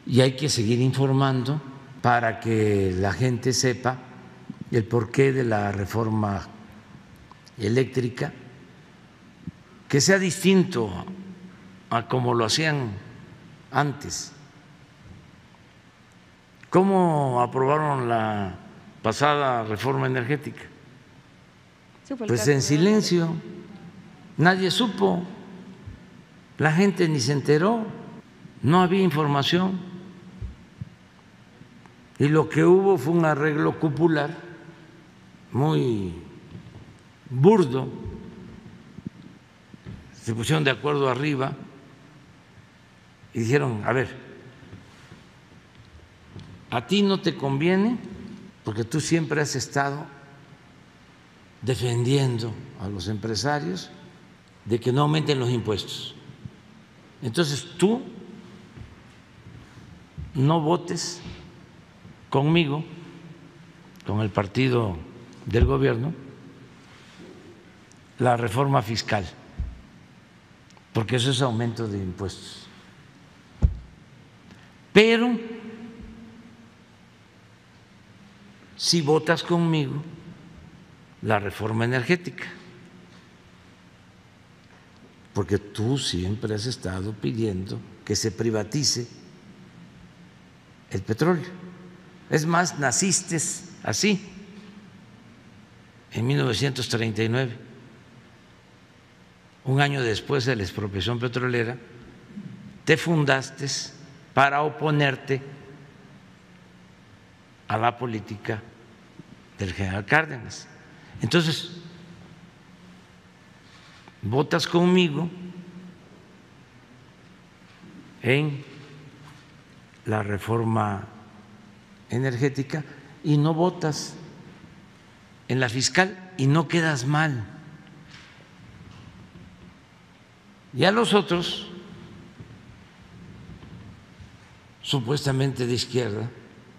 y hay que seguir informando para que la gente sepa el porqué de la reforma eléctrica, que sea distinto a como lo hacían antes. ¿Cómo aprobaron la pasada reforma energética? Pues en silencio, nadie supo, la gente ni se enteró, no había información. Y lo que hubo fue un arreglo cupular muy burdo. Se pusieron de acuerdo arriba y dijeron, a ver, a ti no te conviene porque tú siempre has estado defendiendo a los empresarios de que no aumenten los impuestos. Entonces tú no votes conmigo, con el partido del gobierno, la reforma fiscal, porque eso es aumento de impuestos. Pero si votas conmigo la reforma energética, porque tú siempre has estado pidiendo que se privatice el petróleo. Es más, naciste así en 1939, un año después de la expropiación petrolera, te fundaste para oponerte a la política del general Cárdenas. Entonces, votas conmigo en la reforma energética y no votas en la fiscal y no quedas mal. Y a los otros, supuestamente de izquierda,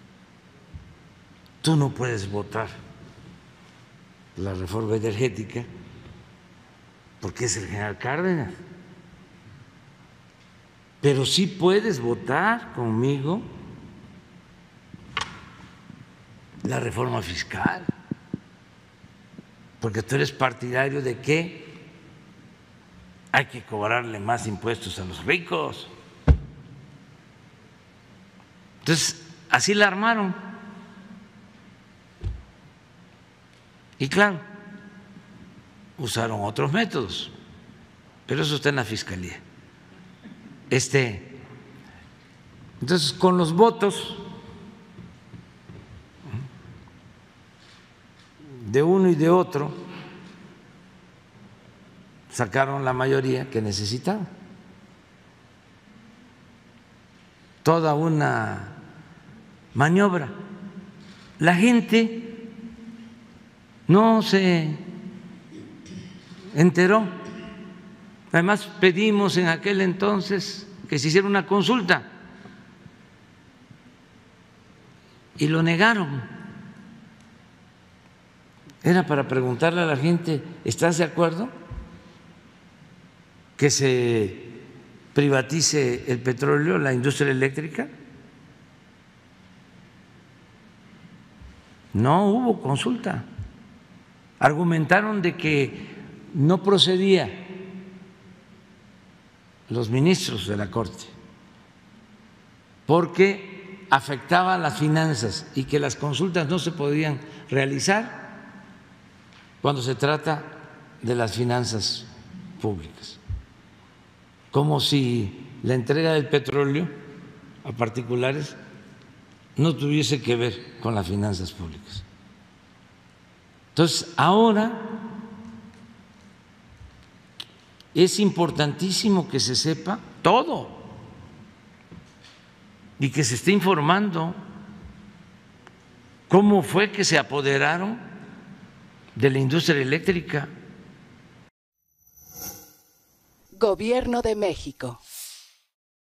tú no puedes votar la reforma energética porque es el general Cárdenas, pero sí puedes votar conmigo la reforma fiscal, porque tú eres partidario de que hay que cobrarle más impuestos a los ricos. Entonces, así la armaron. Y claro, usaron otros métodos, pero eso está en la Fiscalía. Entonces, con los votos de uno y de otro, sacaron la mayoría que necesitaban. Toda una maniobra. La gente no se enteró. Además, pedimos en aquel entonces que se hiciera una consulta y lo negaron. Era para preguntarle a la gente, ¿estás de acuerdo que se privatice el petróleo, la industria eléctrica? No hubo consulta. Argumentaron de que no procedía los ministros de la Corte porque afectaba a las finanzas y que las consultas no se podían realizar cuando se trata de las finanzas públicas, como si la entrega del petróleo a particulares no tuviese que ver con las finanzas públicas. Entonces, ahora es importantísimo que se sepa todo y que se esté informando cómo fue que se apoderaron de la industria eléctrica. Gobierno de México.